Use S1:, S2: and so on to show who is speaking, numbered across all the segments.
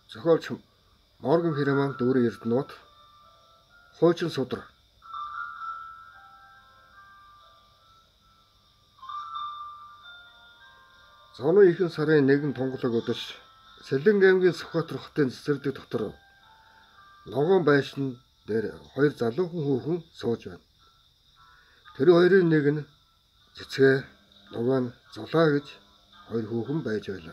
S1: Зохиолч Морган Фриман дүүрэн Эрдэнэт хуучин судар. Зуны ихэнх сарын 1 тунгалаг өдөр Сэлэнг аймгийн Сүхбаатар хотын цэцэрлэг дотор ногоон байшин дээр хоёр залуухан хүүхэн сууж байна. Тэр хоёрын нэг нь цэцгээ, нөгөө нь зулаа гэж хоёр хүүхэн байж байлаа.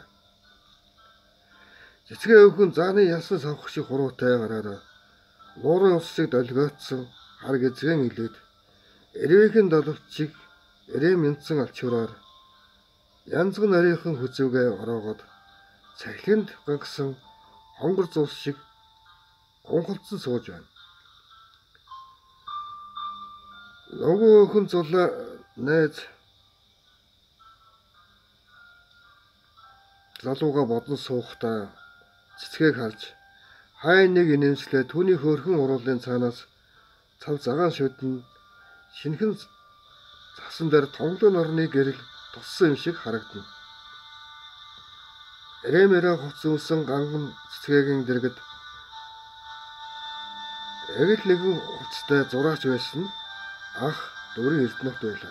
S1: Цэцгээ өвгөн зааны ялсан савх шиг хуруутай гараараа нуурын усыг долгиотсон хар гэзгэн илээд эрвээхэн доловчиг эрээ мэдсэн алчуураар янзган нарийнхан хүзүүгээ ороогоод цахилганд гангасан хонгор зуус шиг гонхолцсон сууж байна. Нөгөө өхөн зулаа найз залууга бодон суухдаа цэцгээг харж хай нэг инээмслээ түүний хөөрхөн уруулын цаанаас цав цагаан шүдэн шинхэн цасан дээр тонглоо норны гэрэл туссан юм шиг харагдана. Эрэмэрэ хуцсан ганган цэцгээгийн дэргэд эгэл нэгэн хуцтай зураач байсан ах дүүрэн Эрдэнэт байлаа.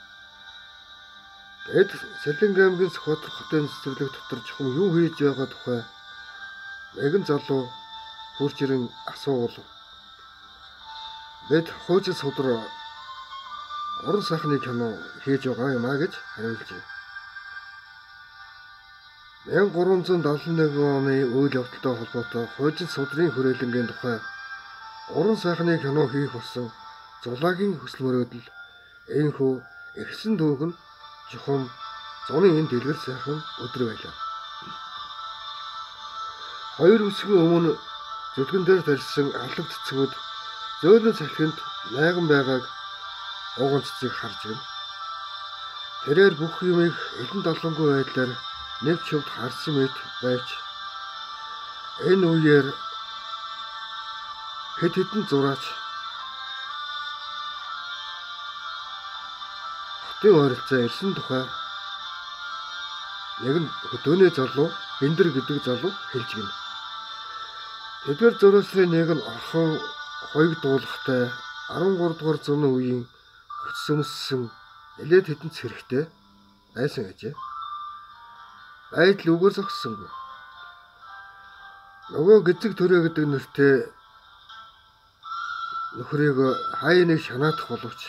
S1: Эд Сэлэнг аймгийн Сүхбаатар хотын цэцэрлэг дотор чухам юу хийж байгаа тухай нэгэн залуу хурж ирэн асуувал бид хуучин судар уран сайхны кино хийж байгаа юм а гэж хариулжээ. 1371 оны үйл явдалтай холбоотой хуучин судрын хүрээлэнгийн тухай уран сайхны кино хийх болсон зулаагийн хүсэл мөрөөдөл энэхүү ихсэн дүүгэн чухам зуны энэ дэлгэр сайхан өдөр байлаа. Хоёр үсгийн өмнө зүлгэн дээр тарьсан алга цэцгүүд зөөлөн салхинд найган байгааг ууган цэцгийг харж байна. Тэрээр бүх юмыг элен долонгүй байдлаар нэг шивд харсан мэт байж энэ үеэр хэд хэдэн зураач хотын ойролцоо ирсэн тухай нэг нь хөдөөний залуу Бэндэр гэдэг залуу хэлж гин. Тэдгээр зураачрын нэг нь орхон хоёг дуулахтай 13 дугаар зууны үеийн хөтсөмсөн нэлээд хэдэн цэрэгтэй байсан гэжээ. Байдал үгээр зогссонгүй. Нөгөө гэзэг төрөө гэдэг нэртэй нөхрийг хай нэг шанаадах боловч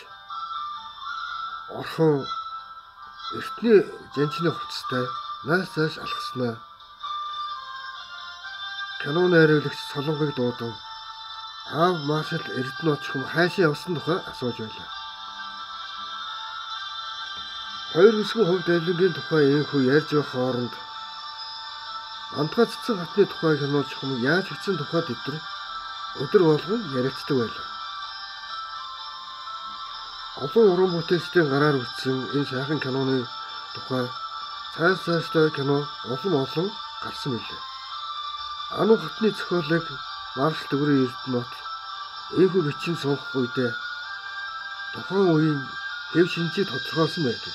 S1: орхон эртний жанчны хувцастай нааш цааш алхаснаа киноны хариулагч Солонгыг дуудан аав маршал Эрдэнэт чухам хайшаа явсан тухай асууж байлаа. Хоёр үсгийн хувьд айлынгийн тухай энэхүү ярьж байх хооронд Антга цэцэн хатны тухай кино чухам яаж хийсэн тухайд өдөр болгон ярилцдаг байлаа. Олон уран бүтээлчдийн гараар үтсэн энэ сайхан киноны тухай цаашдаа кино олон гарсан билээ. Ануу хотны зохиолыг маршал дүүрэн Эрдэнэт энэхүү бичин суух үедээ тухайн үеийн хэв шинжийг тодорхойлсон байдаг.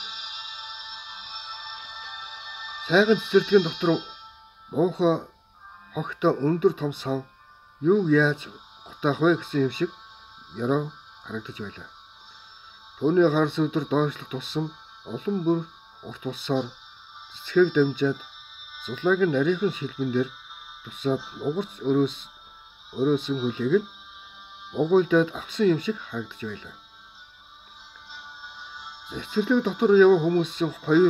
S1: Сайхан цэцэрлэгийн дотор муухай хогтой өндөр том сав юуг яаж гутаах вэ гэсэн юм шиг яруу харагдаж байлаа. Түүний харс өдөр доошлох тусам олон бүр урт улсаар цэцгээг дамжаад зулаагийн нарийнхан шилбэн дээр тусаад нугарч өрөөсөн хүлээг нь угуйлдаад авсан юм шиг харагдаж байлаа. Цэцэрлэг дотор яваа хүмүүсийн хоёр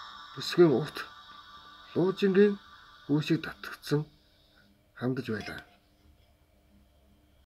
S1: бүсгийн урт луужингийн хүүшиг татгдсан хандаж байлаа.